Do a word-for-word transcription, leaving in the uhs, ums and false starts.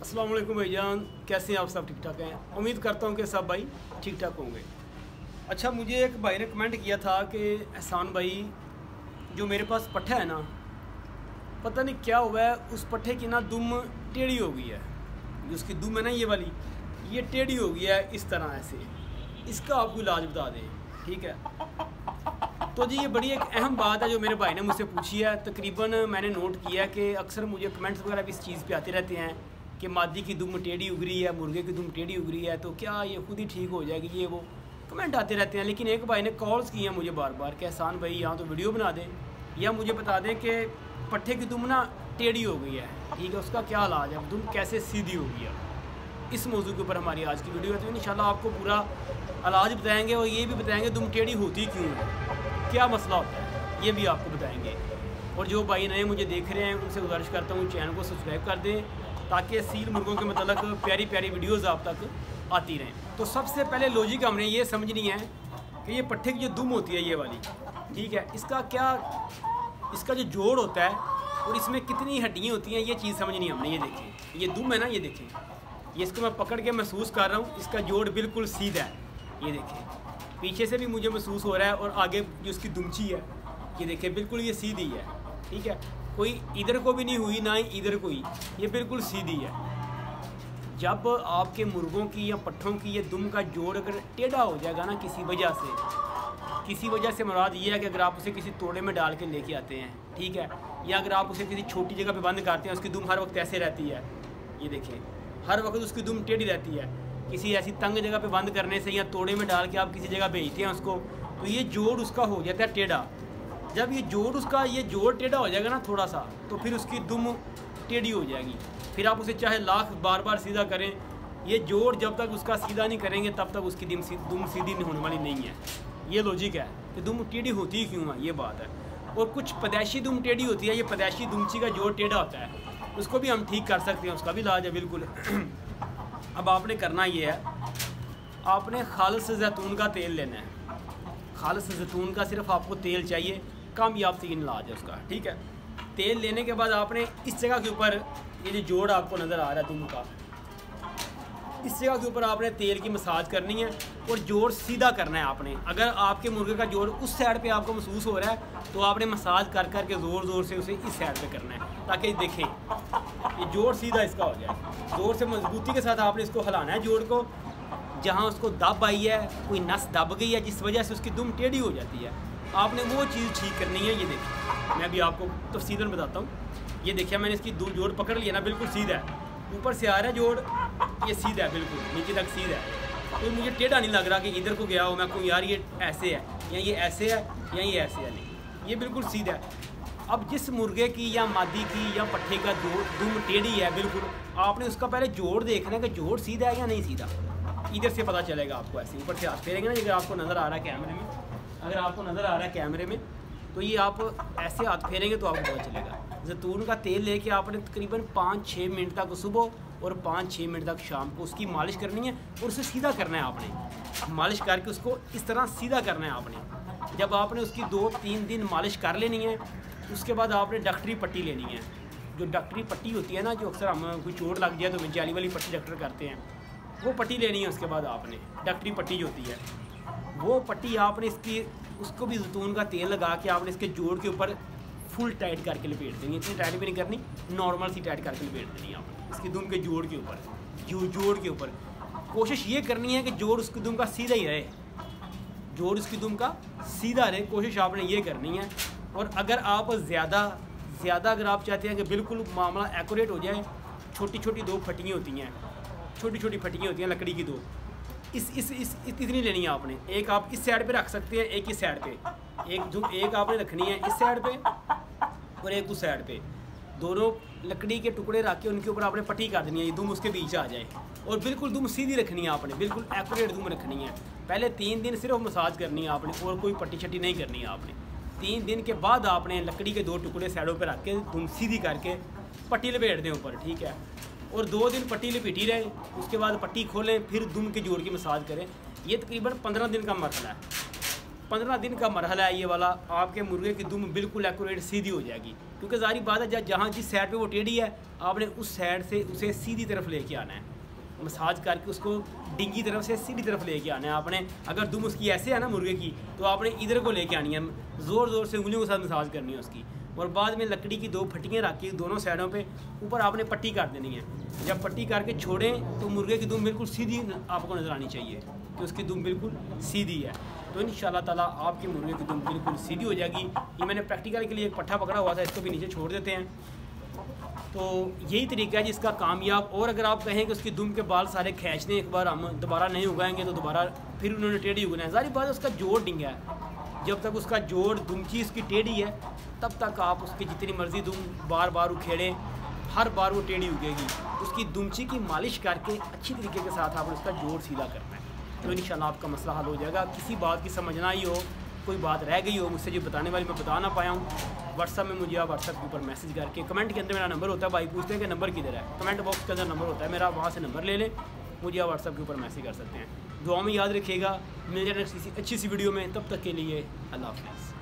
अस्सलाम वालेकुम भाईजान, कैसे हैं आप? सब ठीक ठाक हैं? उम्मीद करता हूँ कि सब भाई ठीक ठाक होंगे। अच्छा, मुझे एक भाई ने कमेंट किया था कि एहसान भाई, जो मेरे पास पट्ठा है ना, पता नहीं क्या हुआ है, उस पट्ठे की ना दुम टेढ़ी हो गई है। जो उसकी दुम है ना, ये वाली, ये टेढ़ी हो गई है इस तरह ऐसे। इसका आपको इलाज बता दें, ठीक है? तो जी ये बड़ी एक अहम बात है जो मेरे भाई ने मुझसे पूछी है। तकरीबन मैंने नोट किया कि अक्सर मुझे कमेंट्स वगैरह भी इस चीज़ पे आते रहते हैं कि मादी की दुम टेढ़ी उग रही है, मुर्गे की दुम टेढ़ी उग रही है, तो क्या ये खुद ही ठीक हो जाएगी? ये वो कमेंट आते रहते हैं। लेकिन एक भाई ने कॉल्स किए हैं मुझे बार बार कि एहसान भाई यहाँ तो वीडियो बना दें या मुझे बता दें कि पट्ठे की दुम ना टेढ़ी हो गई है, ठीक है, उसका क्या इलाज है, दुम कैसे सीधी हो गई है। इस मौजू के ऊपर हमारी आज की वीडियो है। तो इंशाल्लाह आपको पूरा इलाज बताएंगे और ये भी बताएंगे दुम टेढ़ी होती क्यों है, क्या मसला होता है, ये भी आपको बताएंगे। और जो भाई नए मुझे देख रहे हैं उनसे गुजारिश करता हूँ चैनल को सब्सक्राइब कर दें ताकि सील मुर्गों के मतलब प्यारी प्यारी वीडियोज़ आप तक आती रहें। तो सबसे पहले लॉजिक हमने ये समझनी है कि ये पट्ठे की जो दुम होती है ये वाली, ठीक है, इसका क्या, इसका जो जोड़ होता है और इसमें कितनी हड्डियाँ होती हैं, ये चीज़ समझनी है हमने। ये देखें, ये दुम है ना, ये देखें, ये इसको मैं पकड़ के महसूस कर रहा हूँ, इसका जोड़ बिल्कुल सीधा है। ये देखें, पीछे से भी मुझे महसूस हो रहा है और आगे जो इसकी दुमची है, ये देखें, बिल्कुल ये सीधी है, ठीक है, कोई इधर को भी नहीं हुई ना ही इधर को ही, ये बिल्कुल सीधी है। जब आपके मुर्गों की या पट्ठों की ये दुम का जोड़ अगर टेढ़ा हो जाएगा ना किसी वजह से, किसी वजह से मुराद ये है कि अगर आप उसे किसी तोड़े में डाल के लेके आते हैं, ठीक है, या अगर आप उसे किसी छोटी जगह पे बंद करते हैं, उसकी दुम हर वक्त ऐसे रहती है, ये देखें, हर वक्त उसकी दुम टेढ़ी रहती है। किसी ऐसी तंग जगह पे बंद करने से या तोड़े में डाल के आप किसी जगह भेजते हैं उसको, तो ये जोड़ उसका हो जाता है टेढ़ा। जब ये जोड़ उसका ये जोड़ टेढ़ा हो जाएगा ना थोड़ा सा, तो फिर उसकी दुम टेढ़ी हो जाएगी। फिर आप उसे चाहे लाख बार बार सीधा करें, ये जोड़ जब तक उसका सीधा नहीं करेंगे तब तक उसकी दुम दुम सीधी नहीं होने वाली नहीं है। ये लॉजिक है कि दुम टेढ़ी होती क्यों है, ये बात है। और कुछ पैदाइशी दुम टेढ़ी होती है, ये पैदाइशी दुमची का जोड़ टेढ़ा होता है, उसको भी हम ठीक कर सकते हैं, उसका भी इलाज है बिल्कुल। अब आपने करना ये है, आपने खालिस जैतून का तेल लेना है। खालिस जैतून का सिर्फ आपको तेल चाहिए, कामयाब तीन इलाज है उसका, ठीक है। तेल लेने के बाद आपने इस जगह के ऊपर, ये जो जोड़ आपको नज़र आ रहा है दुम का, इस जगह के ऊपर आपने तेल की मसाज करनी है और जोड़ सीधा करना है आपने। अगर आपके मुर्गे का जोड़ उस साइड पे आपको महसूस हो रहा है तो आपने मसाज कर कर के ज़ोर ज़ोर से उसे इस साइड पे करना है ताकि देखें ये जोड़ सीधा इसका हो जाए। ज़ोर से मजबूती के साथ आपने इसको हिलाना है जोड़ को, जहाँ उसको दब आई है, कोई नस दब गई है जिस वजह से उसकी दुम टेढ़ी हो जाती है, आपने वो चीज़ ठीक करनी है। ये देखिए, मैं अभी आपको तफसीलन बताता हूँ। ये देखिए, मैंने इसकी दो जोड़ पकड़ लिया ना, बिल्कुल सीधा है, ऊपर से आ रहा है जोड़, ये सीधा है, बिल्कुल नीचे तक सीधा है, तो मुझे टेढ़ा नहीं लग रहा कि इधर को गया हो मैं कहूँ यार ये ऐसे है या ये ऐसे है या ये ऐसे है, नहीं, ये बिल्कुल सीधा है। अब जिस मुर्गे की या मादी की या पट्ठे का जोड़ दुम टेढ़ी है बिल्कुल, आपने उसका पहले जोड़ देखना है कि जोड़ सीधा है या नहीं सीधा। इधर से पता चलेगा आपको, ऐसे ऊपर से हाथ फेरेंगे ना, अगर आपको नज़र आ रहा है कैमरे में, अगर आपको नज़र आ रहा है कैमरे में, तो ये आप ऐसे हाथ फेरेंगे तो आपको पता चलेगा। जैतून का तेल लेके आपने तकरीबन पाँच छः मिनट तक सुबह और पाँच छः मिनट तक शाम को उसकी मालिश करनी है और उसे सीधा करना है आपने। मालिश करके उसको इस तरह सीधा करना है आपने। जब आपने उसकी दो तीन दिन मालिश कर लेनी है, उसके बाद आपने डॉक्टरी पट्टी लेनी है। जो डॉक्टरी पट्टी होती है ना, जो अक्सर हम कोई चोट लग जाए तो जाली वाली पट्टी डॉक्टर करते हैं, वो पट्टी लेनी है। उसके बाद आपने डॉक्टरी पट्टी जो होती है, वो पट्टी आपने इसकी, उसको भी जैतून का तेल लगा के आपने इसके जोड़ के ऊपर फुल टाइट करके लपेट देनी। इतनी टाइट भी नहीं करनी, नॉर्मल सी टाइट करके लपेट देनी आपने इसकी दुम के जोड़ के ऊपर, जो जोड़ के ऊपर। कोशिश ये करनी है कि जोड़ उसकी दुम का सीधा ही रहे, जोड़ उसकी दुम का सीधा रहे, कोशिश आपने ये करनी है। और अगर आप ज़्यादा ज़्यादा अगर आप चाहते हैं कि बिल्कुल मामला एक्यूरेट हो जाए, छोटी छोटी दो फटियाँ होती हैं, छोटी छोटी फटियाँ होती हैं लकड़ी की दो, इस इस इस इतनी लेनी है आपने। एक आप इस साइड पे रख सकते हैं, एक इस साइड पे, एक दुम एक आपने रखनी है इस साइड पे और एक उस साइड पे। दोनों लकड़ी के टुकड़े रख के उनके ऊपर आपने पट्टी कर देनी है, ये दुम उसके बीच आ जाए और बिल्कुल दुम सीधी रखनी है आपने, बिल्कुल एक्यूरेट दुम रखनी है। पहले तीन दिन सिर्फ मसाज करनी है आपने और कोई पट्टी छट्टी नहीं करनी है आपने। तीन दिन के बाद आपने लकड़ी के दो टुकड़े साइडों पर रख के दुम सीधी करके पट्टी लपेट दें ऊपर, ठीक है। और दो दिन पट्टी लपेटी रहे, उसके बाद पट्टी खोलें, फिर दुम के जोड़ की मसाज करें। ये तकरीबन पंद्रह दिन का मसला है। पंद्रह दिन का मरहला है ये वाला, आपके मुर्गे की दुम बिल्कुल एक्यूरेट सीधी हो जाएगी। क्योंकि ज़ाहिर बात है जब जहाँ जिस साइड पे वो टेढ़ी है आपने उस साइड से उसे सीधी तरफ लेके आना है, मसाज करके उसको डिंगी तरफ से सीधी तरफ लेके आना है आपने। अगर दुम उसकी ऐसे है ना मुर्गे की, तो आपने इधर को लेके आनी है, ज़ोर ज़ोर से उंगलियों के साथ मसाज करनी है उसकी। और बाद में लकड़ी की दो फट्टियाँ रख के दोनों साइडों पे ऊपर आपने पट्टी कर देनी है। जब पट्टी करके छोड़ें तो मुर्गे की दुम बिल्कुल सीधी आपको नज़र आनी चाहिए कि उसकी दुम बिल्कुल सीधी है। तो इंशाल्लाह ताला आपके मुर्गे की दुम बिल्कुल सीधी हो जाएगी। ये मैंने प्रैक्टिकल के लिए एक पट्ठा पकड़ा हुआ था, इसको भी नीचे छोड़ देते हैं। तो यही तरीका है जिसका कामयाब। और अगर आप कहें कि उसकी दुम के बाल सारे खींच दें एक बार, हम दोबारा नहीं उगाएंगे तो दोबारा फिर उन्होंने टेढ़ी उगना है। सारी बात है उसका जोड़ डिंगा है, जब तक उसका जोड़ दुमची उसकी टेढ़ी है तब तक आप उसकी जितनी मर्ज़ी दुम बार बार उखेड़ें, हर बार वो टेढ़ी उगेगी। उसकी दुमची की मालिश करके अच्छी तरीके के साथ आपने उसका जोड़ सीधा करना है, तो इंशाल्लाह आपका मसला हल हो जाएगा। किसी बात की समझना ही हो, कोई बात रह गई हो मुझसे जो बताने वाली मैं बता ना पाया हूँ, व्हाट्सअप में मुझे आप व्हाट्सअप के ऊपर मैसेज करके, कमेंट के अंदर मेरा नंबर होता है, भाई पूछते हैं कि नंबर किधर है, कमेंट बॉक्स के अंदर नंबर होता है मेरा, वहाँ से नंबर ले लें, मुझे आप व्हाट्सअप के ऊपर मैसेज कर सकते हैं। दुआ में याद रखिएगा, मिल जाए किसी अच्छी सी वीडियो में, तब तक के लिए अल्लाह हाफ़िज़।